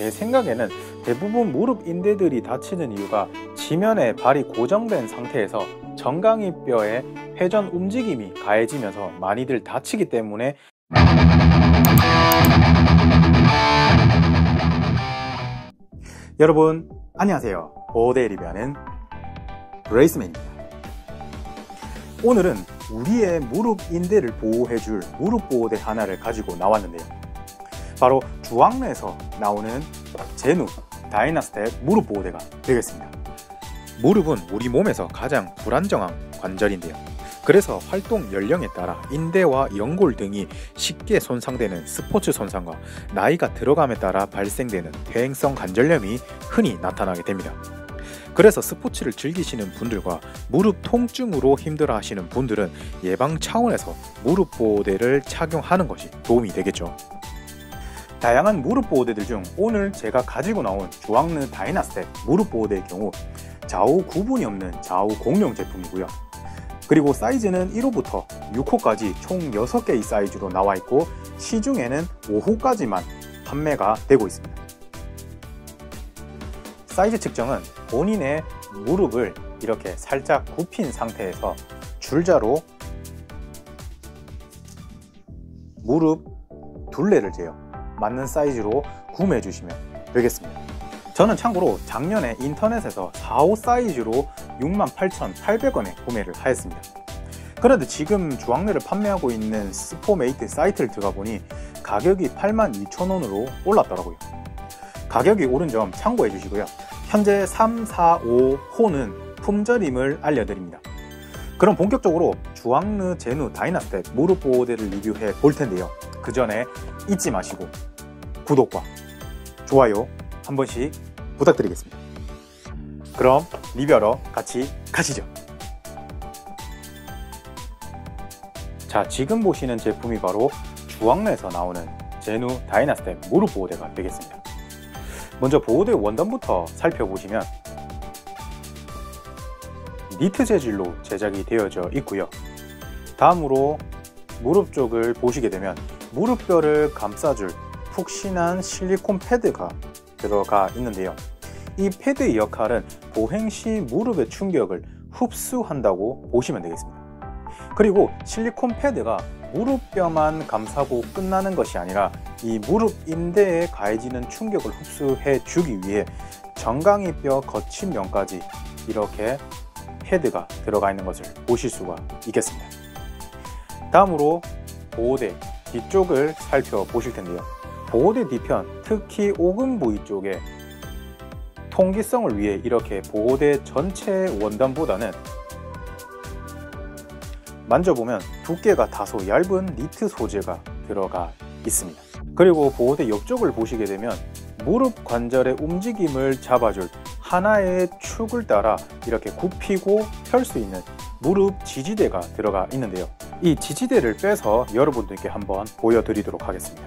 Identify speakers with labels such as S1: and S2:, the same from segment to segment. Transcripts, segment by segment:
S1: 제 생각에는 대부분 무릎 인대들이 다치는 이유가 지면에 발이 고정된 상태에서 정강이뼈의 회전 움직임이 가해지면서 많이들 다치기 때문에 여러분 안녕하세요. 보호대 리뷰하는 브레이스맨입니다. 오늘은 우리의 무릎 인대를 보호해줄 무릎 보호대 하나를 가지고 나왔는데요. 바로 주황래에서 나오는 제누 다이나스텝 무릎 보호대가 되겠습니다. 무릎은 우리 몸에서 가장 불안정한 관절인데요. 그래서 활동 연령에 따라 인대와 연골 등이 쉽게 손상되는 스포츠 손상과 나이가 들어감에 따라 발생되는 퇴행성 관절염이 흔히 나타나게 됩니다. 그래서 스포츠를 즐기시는 분들과 무릎 통증으로 힘들어 하시는 분들은 예방 차원에서 무릎 보호대를 착용하는 것이 도움이 되겠죠. 다양한 무릎 보호대들 중 오늘 제가 가지고 나온 주황래 다이나스텝 무릎 보호대의 경우 좌우 구분이 없는 좌우 공용 제품이고요. 그리고 사이즈는 1호부터 6호까지 총 6개의 사이즈로 나와 있고 시중에는 5호까지만 판매가 되고 있습니다. 사이즈 측정은 본인의 무릎을 이렇게 살짝 굽힌 상태에서 줄자로 무릎 둘레를 재어 맞는 사이즈로 구매해 주시면 되겠습니다. 저는 참고로 작년에 인터넷에서 4호 사이즈로 68,800원에 구매를 하였습니다. 그런데 지금 주황래를 판매하고 있는 스포메이트 사이트를 들어가 보니 가격이 82,000원으로 올랐더라고요. 가격이 오른 점 참고해 주시고요. 현재 3, 4, 5호는 품절임을 알려드립니다. 그럼 본격적으로 주황래 제누 다이나스텝 무릎 보호대를 리뷰해 볼 텐데요. 그 전에 잊지 마시고 구독과 좋아요 한 번씩 부탁드리겠습니다. 그럼 리뷰하러 같이 가시죠. 자, 지금 보시는 제품이 바로 주황래에서 나오는 제누 다이나스텝 무릎 보호대가 되겠습니다. 먼저 보호대 원단부터 살펴보시면 니트 재질로 제작이 되어져 있고요. 다음으로 무릎 쪽을 보시게 되면 무릎뼈를 감싸줄 푹신한 실리콘 패드가 들어가 있는데요. 이 패드의 역할은 보행 시 무릎의 충격을 흡수한다고 보시면 되겠습니다. 그리고 실리콘 패드가 무릎뼈만 감싸고 끝나는 것이 아니라 이 무릎 인대에 가해지는 충격을 흡수해 주기 위해 정강이뼈 거친면까지 이렇게 패드가 들어가 있는 것을 보실 수가 있겠습니다. 다음으로 보호대 뒤쪽을 살펴보실 텐데요. 보호대 뒤편, 특히 오금 부위 쪽에 통기성을 위해 이렇게 보호대 전체 원단보다는 만져보면 두께가 다소 얇은 니트 소재가 들어가 있습니다. 그리고 보호대 옆쪽을 보시게 되면 무릎 관절의 움직임을 잡아줄 하나의 축을 따라 이렇게 굽히고 펼 수 있는 무릎 지지대가 들어가 있는데요. 이 지지대를 빼서 여러분들께 한번 보여드리도록 하겠습니다.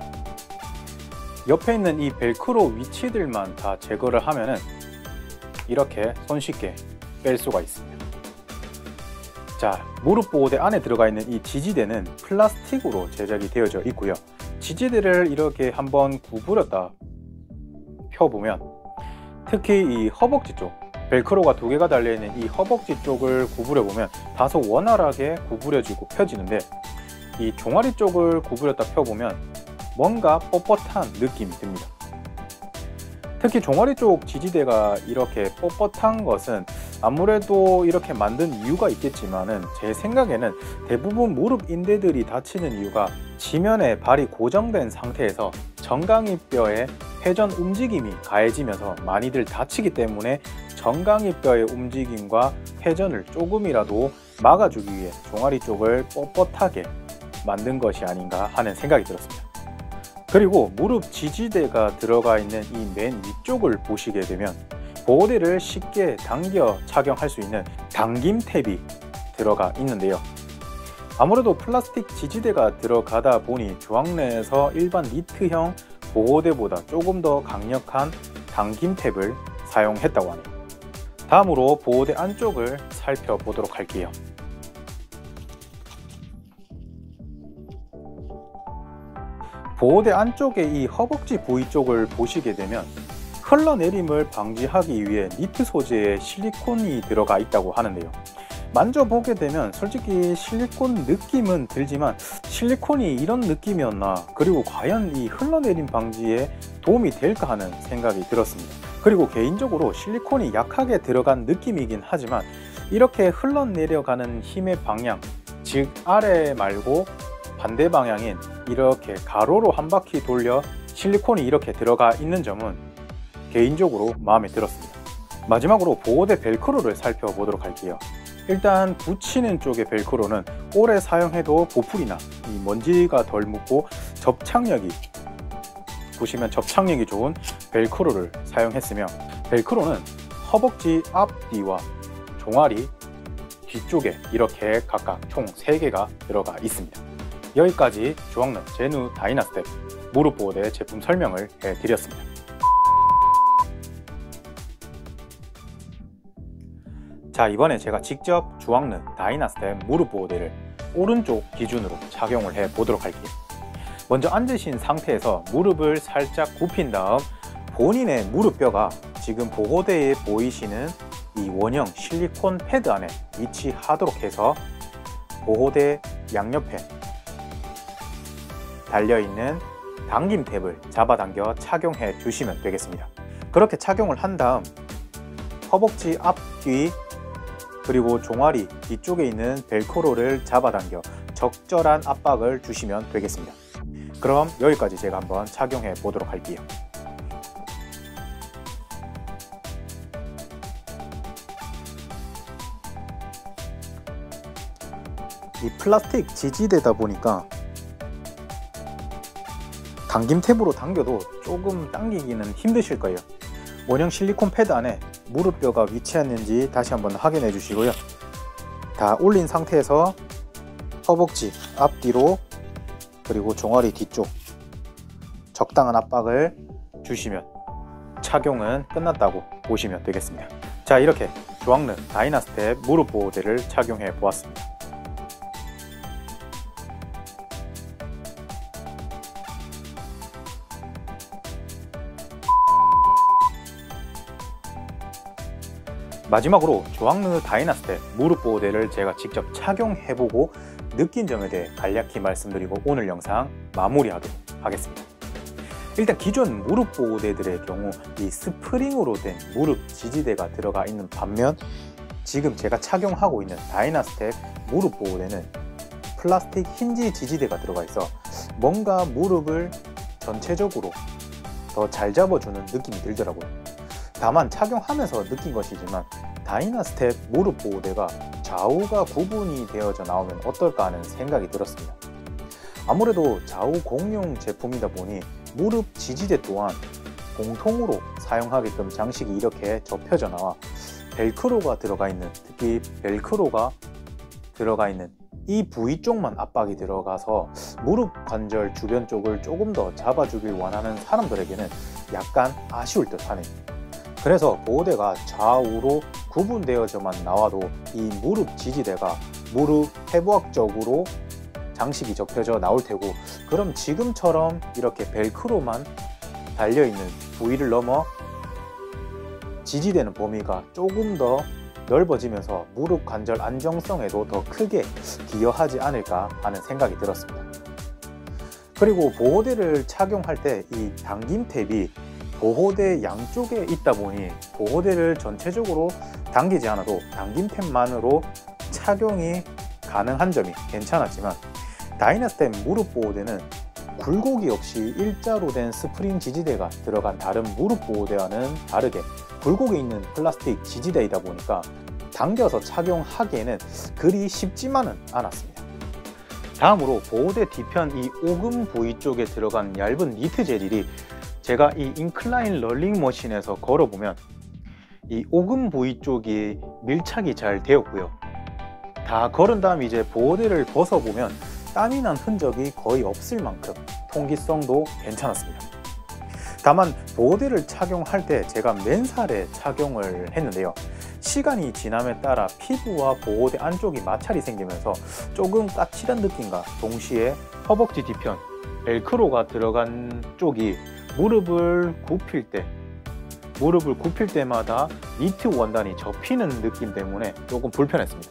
S1: 옆에 있는 이 벨크로 위치들만 다 제거를 하면은 이렇게 손쉽게 뺄 수가 있습니다. 자, 무릎 보호대 안에 들어가 있는 이 지지대는 플라스틱으로 제작이 되어져 있고요. 지지대를 이렇게 한번 구부렸다 펴보면 특히 이 허벅지 쪽 벨크로가 2개가 달려있는 이 허벅지 쪽을 구부려보면 다소 원활하게 구부려지고 펴지는데 이 종아리 쪽을 구부렸다 펴보면 뭔가 뻣뻣한 느낌이 듭니다. 특히 종아리 쪽 지지대가 이렇게 뻣뻣한 것은 아무래도 이렇게 만든 이유가 있겠지만은 제 생각에는 대부분 무릎 인대들이 다치는 이유가 지면에 발이 고정된 상태에서 정강이뼈의 회전 움직임이 가해지면서 많이들 다치기 때문에 정강이뼈의 움직임과 회전을 조금이라도 막아주기 위해 종아리 쪽을 뻣뻣하게 만든 것이 아닌가 하는 생각이 들었습니다. 그리고 무릎 지지대가 들어가 있는 이 맨 위쪽을 보시게 되면 보호대를 쉽게 당겨 착용할 수 있는 당김 탭이 들어가 있는데요. 아무래도 플라스틱 지지대가 들어가다 보니 주황래에서 일반 니트형 보호대보다 조금 더 강력한 당김 탭을 사용했다고 하네요. 다음으로 보호대 안쪽을 살펴보도록 할게요. 보호대 안쪽에 이 허벅지 부위 쪽을 보시게 되면 흘러내림을 방지하기 위해 니트 소재에 실리콘이 들어가 있다고 하는데요. 만져보게 되면 솔직히 실리콘 느낌은 들지만 실리콘이 이런 느낌이었나, 그리고 과연 이 흘러내림 방지에 도움이 될까 하는 생각이 들었습니다. 그리고 개인적으로 실리콘이 약하게 들어간 느낌이긴 하지만 이렇게 흘러내려가는 힘의 방향, 즉 아래 말고 반대 방향인 이렇게 가로로 한 바퀴 돌려 실리콘이 이렇게 들어가 있는 점은 개인적으로 마음에 들었습니다. 마지막으로 보호대 벨크로를 살펴보도록 할게요. 일단 붙이는 쪽의 벨크로는 오래 사용해도 보풀이나 이 먼지가 덜 묻고 접착력이, 보시면 접착력이 좋은 벨크로를 사용했으며, 벨크로는 허벅지 앞뒤와 종아리 뒤쪽에 이렇게 각각 총 3개가 들어가 있습니다. 여기까지 주황릉 제누 다이나스텝 무릎 보호대 제품 설명을 해드렸습니다. 자, 이번에 제가 직접 주황릉 다이나스텝 무릎 보호대를 오른쪽 기준으로 착용을 해 보도록 할게요. 먼저 앉으신 상태에서 무릎을 살짝 굽힌 다음 본인의 무릎뼈가 지금 보호대에 보이시는 이 원형 실리콘 패드 안에 위치하도록 해서 보호대 양옆에 달려있는 당김 탭을 잡아당겨 착용해 주시면 되겠습니다. 그렇게 착용을 한 다음 허벅지 앞뒤 그리고 종아리 뒤쪽에 있는 벨크로를 잡아당겨 적절한 압박을 주시면 되겠습니다. 그럼 여기까지 제가 한번 착용해 보도록 할게요. 이 플라스틱 지지대다 보니까 당김 탭으로 당겨도 조금 당기기는 힘드실 거예요. 원형 실리콘 패드 안에 무릎뼈가 위치했는지 다시 한번 확인해 주시고요. 다 올린 상태에서 허벅지 앞뒤로 그리고 종아리 뒤쪽 적당한 압박을 주시면 착용은 끝났다고 보시면 되겠습니다. 자, 이렇게 주황릉 다이나스텝 무릎 보호대를 착용해 보았습니다. 마지막으로 주황릉 다이나스텝 무릎 보호대를 제가 직접 착용해보고 느낀 점에 대해 간략히 말씀드리고 오늘 영상 마무리하도록 하겠습니다. 일단 기존 무릎 보호대들의 경우 이 스프링으로 된 무릎 지지대가 들어가 있는 반면 지금 제가 착용하고 있는 다이나스텝 무릎 보호대는 플라스틱 힌지 지지대가 들어가 있어 뭔가 무릎을 전체적으로 더 잘 잡아주는 느낌이 들더라고요. 다만 착용하면서 느낀 것이지만 다이나스텝 무릎 보호대가 좌우가 구분이 되어져 나오면 어떨까 하는 생각이 들었습니다. 아무래도 좌우 공용 제품이다 보니 무릎 지지대 또한 공통으로 사용하게끔 장식이 이렇게 접혀져 나와 벨크로가 들어가 있는, 특히 벨크로가 들어가 있는 이 부위 쪽만 압박이 들어가서 무릎 관절 주변 쪽을 조금 더 잡아주길 원하는 사람들에게는 약간 아쉬울 듯 하네요. 그래서 보호대가 좌우로 구분되어져만 나와도 이 무릎 지지대가 무릎 해부학적으로 장식이 접혀져 나올 테고, 그럼 지금처럼 이렇게 벨크로만 달려있는 부위를 넘어 지지되는 범위가 조금 더 넓어지면서 무릎 관절 안정성에도 더 크게 기여하지 않을까 하는 생각이 들었습니다. 그리고 보호대를 착용할 때 이 당김 탭이 보호대 양쪽에 있다 보니 보호대를 전체적으로 당기지 않아도 당김 탭만으로 착용이 가능한 점이 괜찮았지만 다이나스텝 무릎 보호대는 굴곡이 없이 일자로 된 스프링 지지대가 들어간 다른 무릎 보호대와는 다르게 굴곡이 있는 플라스틱 지지대이다 보니까 당겨서 착용하기에는 그리 쉽지만은 않았습니다. 다음으로 보호대 뒤편 이 오금 부위 쪽에 들어간 얇은 니트 재질이 제가 이 인클라인 럴링머신에서 걸어보면 이 오금 부위 쪽이 밀착이 잘 되었고요. 다 걸은 다음 이제 보호대를 벗어보면 땀이 난 흔적이 거의 없을 만큼 통기성도 괜찮았습니다. 다만 보호대를 착용할 때 제가 맨살에 착용을 했는데요. 시간이 지남에 따라 피부와 보호대 안쪽이 마찰이 생기면서 조금 까칠한 느낌과 동시에 허벅지 뒤편 벨크로가 들어간 쪽이 무릎을 굽힐 때마다 니트 원단이 접히는 느낌 때문에 조금 불편했습니다.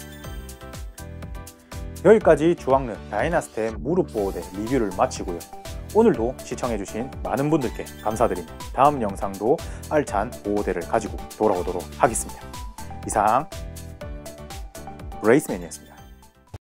S1: 여기까지 주황르 다이나스템 무릎 보호대 리뷰를 마치고요. 오늘도 시청해주신 많은 분들께 감사드립니다. 다음 영상도 알찬 보호대를 가지고 돌아오도록 하겠습니다. 이상 브레이스맨이었습니다.